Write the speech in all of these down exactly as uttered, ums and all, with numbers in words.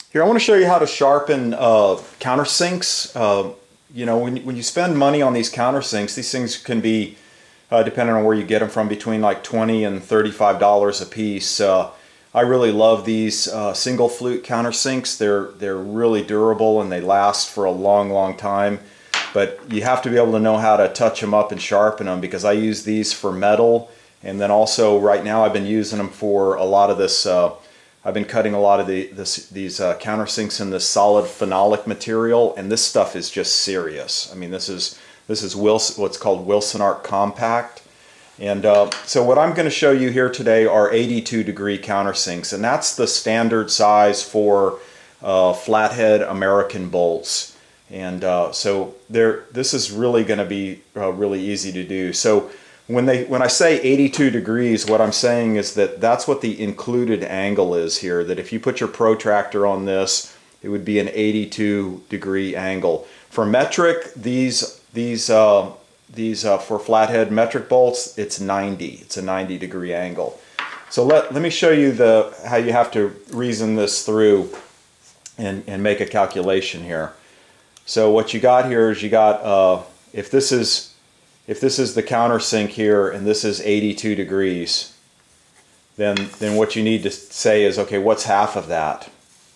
Here I want to show you how to sharpen uh, countersinks. Uh, you know, when, when you spend money on these countersinks, these things can be, uh, depending on where you get them from, between like twenty and thirty-five dollars a piece. Uh, I really love these uh, single flute countersinks. They're, they're really durable and they last for a long, long time. But you have to be able to know how to touch them up and sharpen them, because I use these for metal, and then also right now I've been using them for a lot of this uh, I've been cutting a lot of the, this, these uh, countersinks in this solid phenolic material, and this stuff is just serious. I mean, this is this is Wilson, what's called Wilson Art Compact. And uh, so what I'm going to show you here today are eighty-two degree countersinks, and that's the standard size for uh, flathead American bolts. And uh, so there, this is really going to be uh, really easy to do. So When, they, when I say eighty-two degrees, what I'm saying is that that's what the included angle is here, that if you put your protractor on this, it would be an eighty-two degree angle. For metric, these, these, uh, these uh, for flathead metric bolts, it's ninety. It's a ninety degree angle. So let, let me show you the, how you have to reason this through and, and make a calculation here. So what you got here is you got, uh, if this is If this is the countersink here and this is eighty-two degrees, then, then what you need to say is, okay, what's half of that?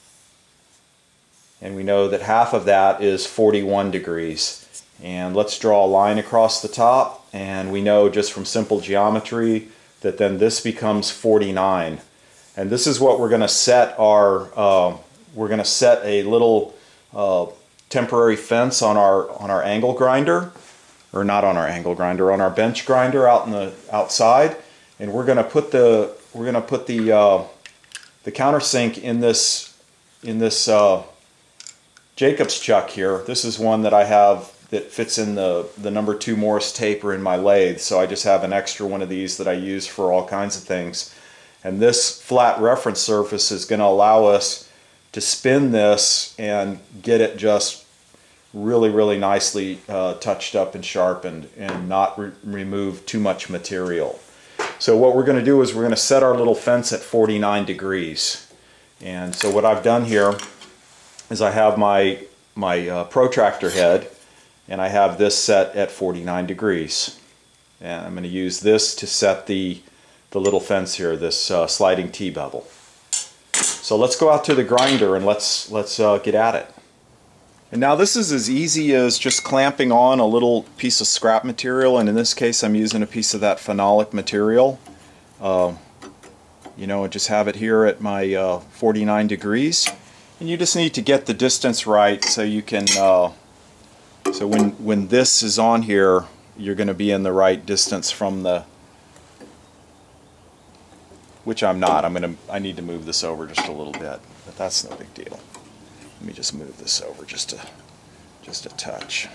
And we know that half of that is forty-one degrees. And let's draw a line across the top, and we know just from simple geometry that then this becomes forty-nine. And this is what we're going to set our, uh, we're going to set a little uh, temporary fence on our, on our angle grinder. Or not on our angle grinder, on our bench grinder out in the outside, and we're going to put the we're going to put the uh, the countersink in this in this uh, Jacob's chuck here. This is one that I have that fits in the the number two Morris taper in my lathe, so I just have an extra one of these that I use for all kinds of things. And this flat reference surface is going to allow us to spin this and get it just really, really nicely uh, touched up and sharpened, and not re remove too much material. So what we're going to do is we're going to set our little fence at forty-nine degrees. And so what I've done here is I have my, my uh, protractor head, and I have this set at forty-nine degrees. And I'm going to use this to set the, the little fence here, this uh, sliding T-bevel. So let's go out to the grinder and let's, let's uh, get at it. And now this is as easy as just clamping on a little piece of scrap material, and in this case I'm using a piece of that phenolic material. Uh, you know, and just have it here at my uh, forty-nine degrees. And you just need to get the distance right so you can, uh, so when, when this is on here, you're going to be in the right distance from the, which I'm not. I'm going to, I need to move this over just a little bit, but that's no big deal. Let me just move this over just a, just a touch.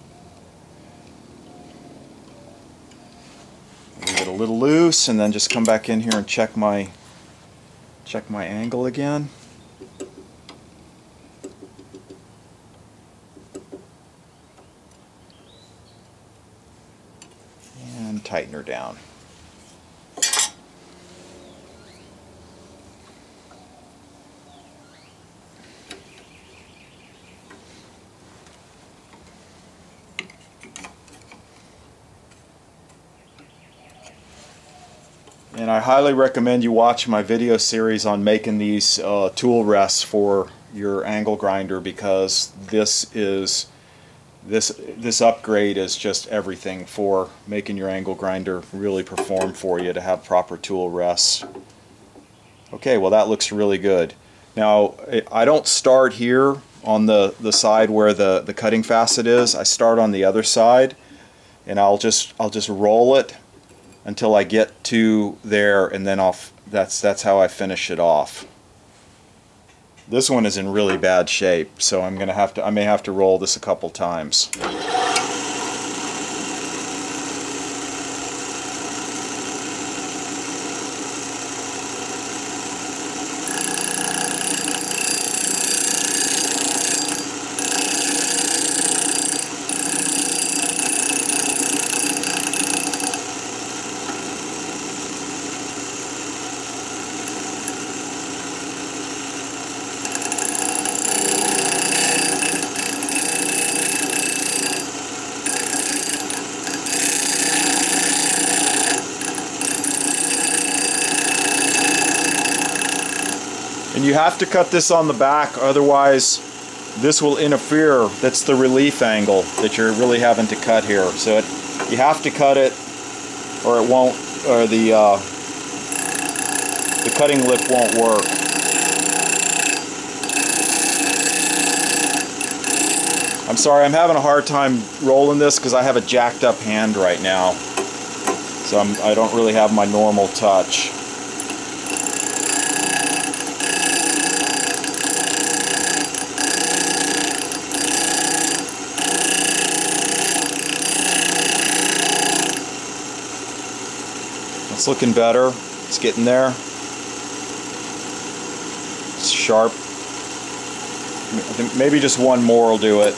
Leave it a little loose, and then just come back in here and check my, check my angle again. And tighten her down. And I highly recommend you watch my video series on making these uh, tool rests for your angle grinder, because this is this this upgrade is just everything for making your angle grinder really perform for you, to have proper tool rests. Okay, well that looks really good. Now I don't start here on the the side where the the cutting facet is. I start on the other side, and I'll just I'll just roll it until I get to there, and then I'll f that's that's how I finish it off. This one is in really bad shape, so I'm gonna have to I may have to roll this a couple times. you have to cut this on the back, otherwise this will interfere. That's the relief angle that you're really having to cut here. So it, you have to cut it, or it won't, or the uh, the cutting lip won't work. I'm sorry, I'm having a hard time rolling this because I have a jacked up hand right now. So I'm, I don't really have my normal touch. It's looking better. It's getting there. It's sharp. I think maybe just one more will do it.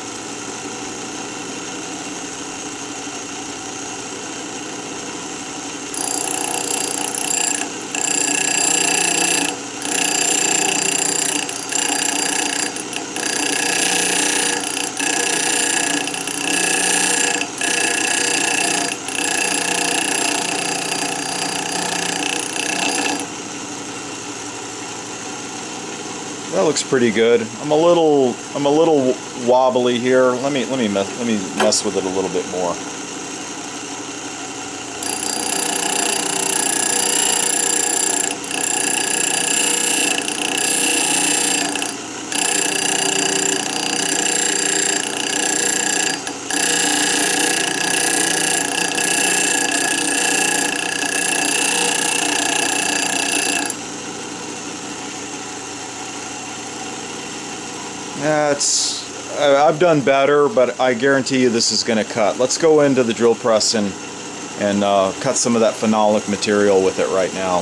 That looks pretty good. I'm a little, I'm a little wobbly here. Let me, let me, mess, let me mess with it a little bit more. Yeah, it's, I've done better, but I guarantee you this is going to cut. Let's go into the drill press and, and uh, cut some of that phenolic material with it right now.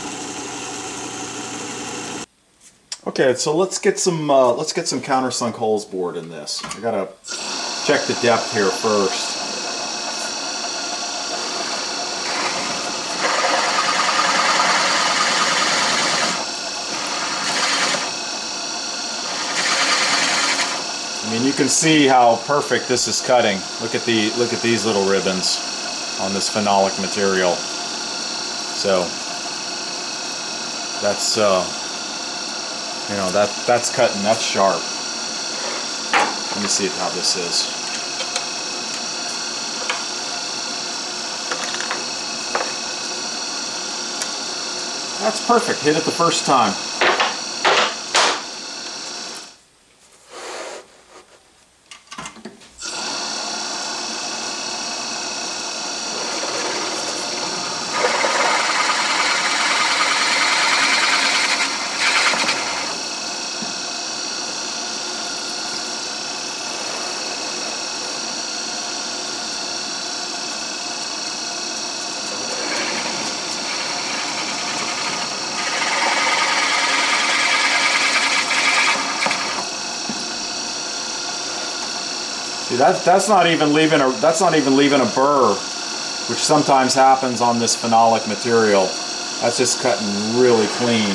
Okay, so let's get some uh, let's get some countersunk holes bored in this. I gotta check the depth here first. I mean, you can see how perfect this is cutting. Look at the look at these little ribbons on this phenolic material. So that's uh, you know that that's cutting. That's sharp. Let me see how this is. That's perfect. Hit it the first time. See, that, that's not even leaving a that's not even leaving a burr, which sometimes happens on this phenolic material. That's just cutting really clean.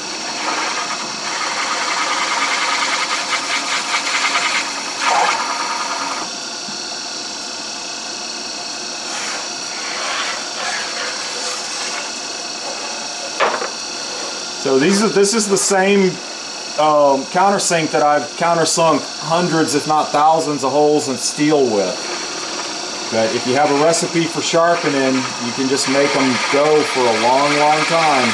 So these are this is the same Um, countersink that I've countersunk hundreds if not thousands of holes in steel with. But if you have a recipe for sharpening, you can just make them go for a long, long time.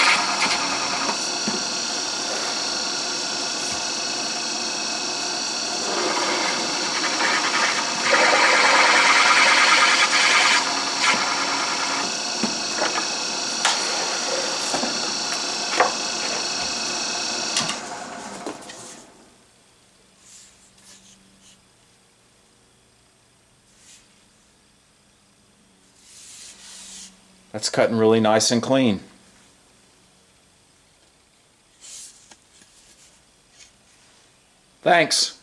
That's cutting really nice and clean. Thanks.